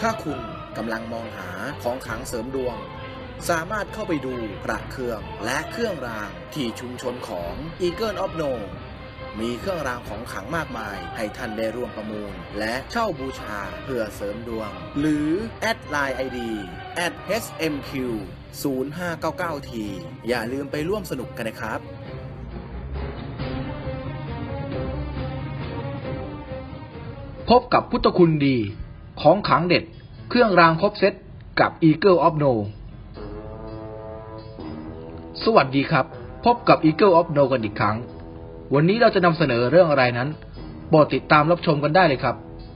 ถ้าคุณกำลังมองหาของขลังเสริมดวงสามารถเข้าไปดูพระเครื่องและเครื่องรางที่ชุมชนของ Eagle of No มีเครื่องรางของขลังมากมายให้ท่านได้ร่วมประมูลและเช่าบูชาเพื่อเสริมดวงหรือแอดไลน์ ID @HMQ 0599T อย่าลืมไปร่วมสนุกกันนะครับพบกับพุทธคุณดีของขลังเด็ดเครื่องรางครบเซตกับ Eagle of No สวัสดีครับพบกับ Eagle of No กันอีกครั้งวันนี้เราจะนำเสนอเรื่องอะไรนั้นโปรดติดตามรับชมกันได้เลยครับ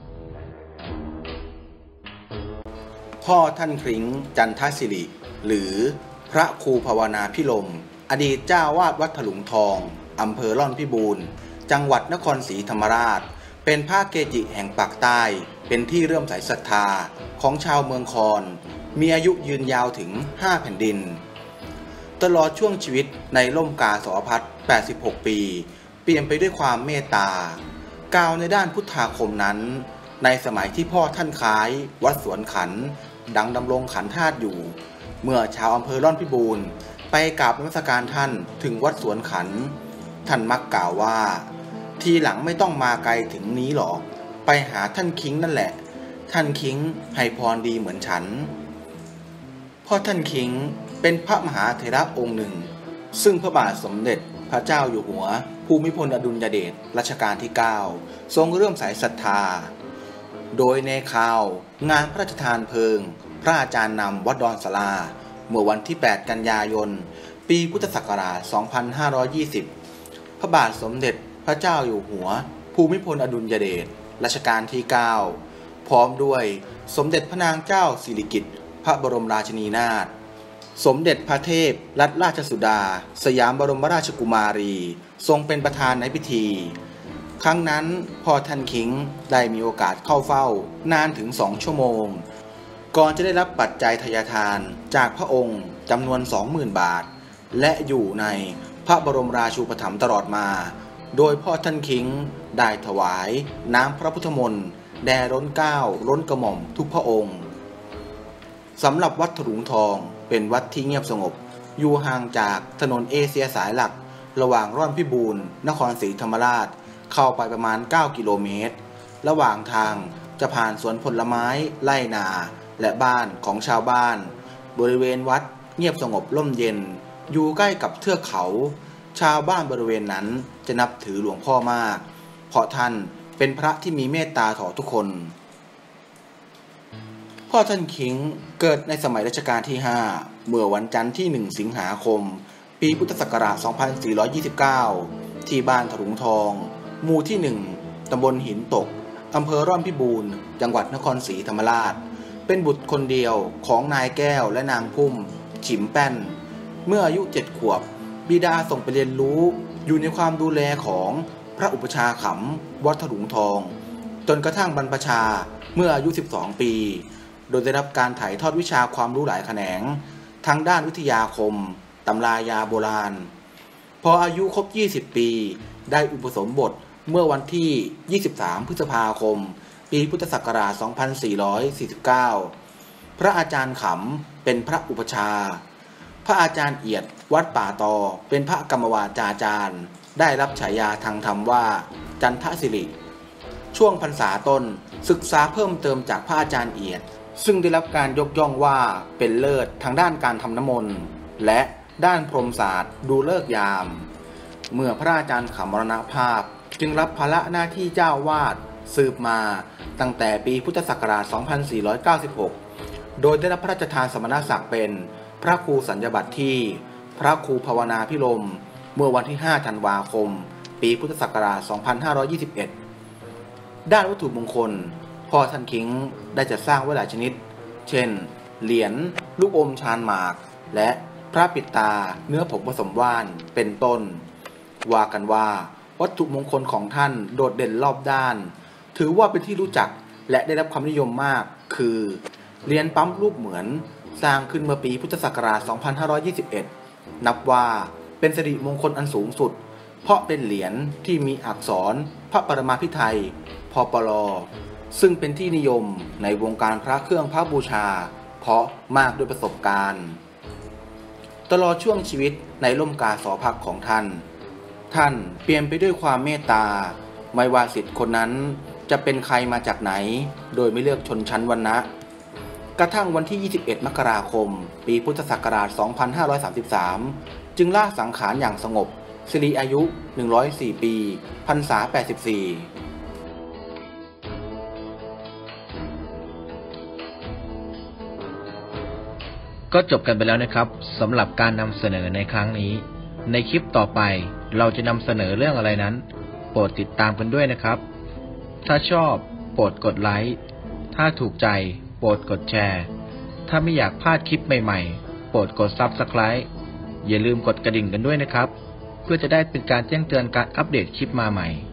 พ่อท่านคริ้งจันทศิริหรือพระครูภาวนาพิรมอดีตเจ้าวาดวัดถลุงทองอำเภอร่อนพิบูรณ์จังหวัดนครศรีธรรมราชเป็นพระเกจิแห่งปากใต้เป็นที่เลื่อมใสศรัทธาของชาวเมืองคอนมีอายุยืนยาวถึง5แผ่นดินตลอดช่วงชีวิตในร่มกาสาวพัฒน์86 ปีเปลี่ยนไปด้วยความเมตตากล่าวในด้านพุทธาคมนั้นในสมัยที่พ่อท่านคล้ายวัดสวนขันดังดำรงขันธาตุอยู่เมื่อชาวอำเภอร่อนพิบูรณ์ไปกราบนมัสการท่านถึงวัดสวนขันท่านมักกล่าวว่าทีหลังไม่ต้องมาไกลถึงนี้หรอกไปหาท่านคิงนั่นแหละท่านคิงให้พรดีเหมือนฉันพ่อท่านคิงเป็นพระมหาเถระองค์หนึ่งซึ่งพระบาทสมเด็จพระเจ้าอยู่หัวภูมิพลอดุลยเดชรัชกาลที่9ทรงเลื่อมใสศรัทธาโดยในข่าวงานพระราชทานเพลิงพระอาจารย์นำวัดดอนศาลาเมื่อวันที่8 กันยายนปีพุทธศักราช 2520 พระบาทสมเด็จพระเจ้าอยู่หัวภูมิพลอดุลยเดชรัชกาลที่9พร้อมด้วยสมเด็จพระนางเจ้าสิริกิติ์พระบรมราชินีนาถสมเด็จพระเทพรัตนราชสุดาสยามบรมราชกุมารีทรงเป็นประธานในพิธีครั้งนั้นพ่อท่านคิงได้มีโอกาสเข้าเฝ้านานถึง2 ชั่วโมงก่อนจะได้รับปัจจัยทายทานจากพระองค์จำนวน 20,000 บาทและอยู่ในพระบรมราชูปถัมภ์ตลอดมาโดยพ่อท่านคิงได้ถวายน้ำพระพุทธมนต์แด่ล้นเกล้าล้นกระหม่อมทุกพระองค์สำหรับวัดถลุงทองเป็นวัดที่เงียบสงบอยู่ห่างจากถนนเอเชียสายหลักระหว่างร่อนพิบูรณ์นครศรีธรรมราชเข้าไปประมาณ9 กิโลเมตรระหว่างทางจะผ่านสวนผลไม้ไร่นาและบ้านของชาวบ้านบริเวณวัดเงียบสงบร่มเย็นอยู่ใกล้กับเทือกเขาชาวบ้านบริเวณนั้นจะนับถือหลวงพ่อมากเพราะท่านเป็นพระที่มีเมตตาต่อทุกคนพ่อท่านคิงเกิดในสมัยรัชกาลที่5เมื่อวันจันทร์ที่1 สิงหาคมปีพุทธศักราช 2429 ที่บ้านถลุงทองหมู่ที่1ตำบลหินตกอำเภอร่อนพิบูรณ์จังหวัดนครศรีธรรมราชเป็นบุตรคนเดียวของนายแก้วและนางพุ่มฉิมแป้นเมื่ออายุ7 ขวบบิดาส่งไปเรียนรู้อยู่ในความดูแลของพระอุปชาขำวัดถลุงทองจนกระทั่งบรรพชาเมื่ออายุ12 ปีโดยได้รับการถ่ายทอดวิชาความรู้หลายแขนงทั้งด้านวิทยาคมตำรายาโบราณพออายุครบ20 ปีได้อุปสมบทเมื่อวันที่23 พฤษภาคมปีพุทธศักราช 2449 พระอาจารย์ขำเป็นพระอุปชาพระอาจารย์เอียดวัดป่าตอเป็นพระกรรมวาจาจารย์ได้รับฉายาทางธรรมว่าจันทศิริช่วงพรรษาต้นศึกษาเพิ่มเติมจากพระอาจารย์เอียดซึ่งได้รับการยกย่องว่าเป็นเลิศทางด้านการทำน้ำมนต์และด้านพรหมศาสตร์ดูฤกษ์ยามเมื่อพระอาจารย์ขำมรณภาพจึงรับภาระหน้าที่เจ้าวาดสืบมาตั้งแต่ปีพุทธศักราช 2496 โดยได้รับพระราชทานสมณศักดิ์เป็นพระครูสัญญบัตรที่พระครูภาวนาพิรมเมื่อวันที่ 5 ธันวาคมปีพุทธศักราช 2521 ด้านวัตถุมงคลพ่อท่านคิงได้จัดสร้างไว้หลายชนิดเช่นเหรียญลูกอมชานหมากและพระปิดตาเนื้อผงผสมว่านเป็นต้นว่ากันว่าวัตถุมงคลของท่านโดดเด่นรอบด้านถือว่าเป็นที่รู้จักและได้รับความนิยมมากคือเหรียญปั๊มรูปเหมือนสร้างขึ้นเมื่อปีพุทธศักราช 2521 นับว่าเป็นสิริมงคลอันสูงสุดเพราะเป็นเหรียญที่มีอักษรพระปรมาภิไธย พปลซึ่งเป็นที่นิยมในวงการพระเครื่องพระบูชาเพราะมากด้วยประสบการณ์ตลอดช่วงชีวิตในร่มกาสาวพักของท่านเปลี่ยนไปด้วยความเมตตาไม่ว่าศิษย์คนนั้นจะเป็นใครมาจากไหนโดยไม่เลือกชนชั้นวรรณะกระทั่งวันที่ 21 มกราคม ปีพุทธศักราช 2533 จึงละสังขารอย่างสงบสิริอายุ 104 ปีพรรษา 84 ก็จบกันไปแล้วนะครับสำหรับการนำเสนอในครั้งนี้ในคลิปต่อไปเราจะนำเสนอเรื่องอะไรนั้นโปรดติดตามกันด้วยนะครับถ้าชอบโปรดกดไลค์ถ้าถูกใจโปรดกดแชร์ถ้าไม่อยากพลาดคลิปใหม่ๆโปรดกด Subscribe อย่าลืมกดกระดิ่งกันด้วยนะครับเพื่อจะได้เป็นการแจ้งเตือนการอัปเดตคลิปมาใหม่